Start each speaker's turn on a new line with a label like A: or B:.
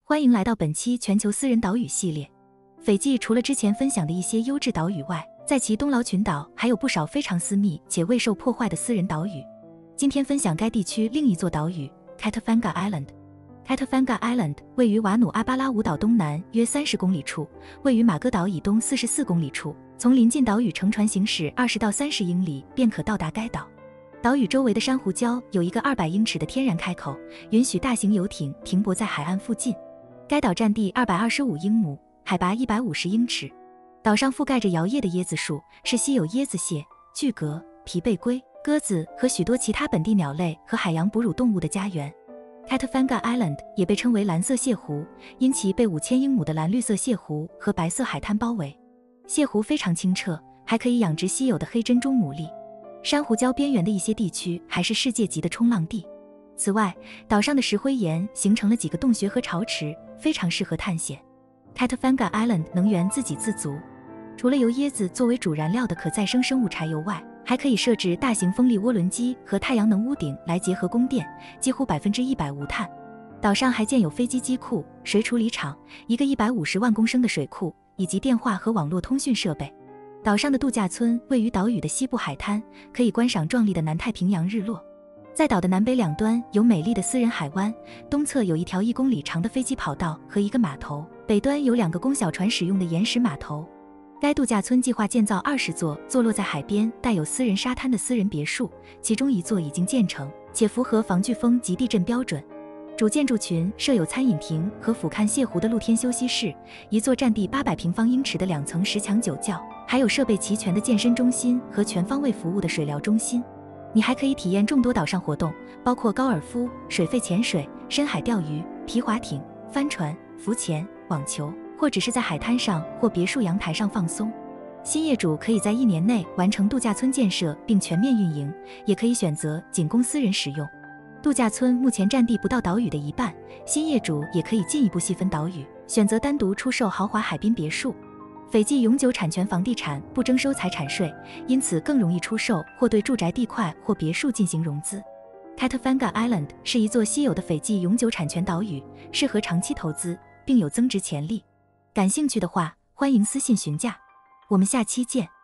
A: 欢迎来到本期全球私人岛屿系列。斐济除了之前分享的一些优质岛屿外，在其东劳群岛还有不少非常私密且未受破坏的私人岛屿。今天分享该地区另一座岛屿 Katafanga Island。Katafanga Island 位于瓦努阿巴拉五岛东南约30公里处，位于马哥岛以东44公里处，从临近岛屿乘船行驶20到30英里便可到达该岛。岛屿周围的珊瑚礁有一个200英尺的天然开口，允许大型游艇停泊在海岸附近。该岛占地225英亩，海拔150英尺。岛上覆盖着摇曳的椰子树，是稀有椰子蟹、巨蛤、皮背龟、鸽子和许多其他本地鸟类和海洋哺乳动物的家园。Katafanga Island 也被称为蓝色泻湖，因其被5000英亩的蓝绿色泻湖和白色海滩包围。泻湖非常清澈，还可以养殖稀有的黑珍珠牡蛎。珊瑚礁边缘的一些地区还是世界级的冲浪地。此外，岛上的石灰岩形成了几个洞穴和潮池，非常适合探险。Katafanga Island 能源自给自足，除了由椰子作为主燃料的可再生生物柴油外，还可以设置大型风力涡轮机和太阳能屋顶来结合供电，几乎100%无碳。岛上还建有飞机机库、水处理厂、一个150万公升的水库，以及电话和网络通讯设备。岛上的度假村位于岛屿的西部海滩，可以观赏壮丽的南太平洋日落。在岛的南北两端有美丽的私人海湾，东侧有一条1公里长的飞机跑道和一个码头，北端有2个供小船使用的岩石码头。该度假村计划建造20座坐落在海边带有私人沙滩的私人别墅，其中1座已经建成，且符合防飓风及地震标准。主建筑群设有餐饮亭和俯瞰泻湖的露天休息室，1座占地800平方英尺的2层10强酒窖，还有设备齐全的健身中心和全方位服务的水疗中心。你还可以体验众多岛上活动，包括高尔夫、水肺潜水、深海钓鱼、皮划艇、帆船、浮潜、网球，或只是在海滩上或别墅阳台上放松。新业主可以在1年内完成度假村建设并全面运营，也可以选择仅供私人使用。度假村目前占地不到岛屿的一半，新业主也可以进一步细分岛屿，选择单独出售豪华海滨别墅。斐济永久产权房地产不征收财产税，因此更容易出售或对住宅地块或别墅进行融资。Katafanga Island 是一座稀有的斐济永久产权岛屿，适合长期投资，并有增值潜力。感兴趣的话，欢迎私信询价。我们下期见。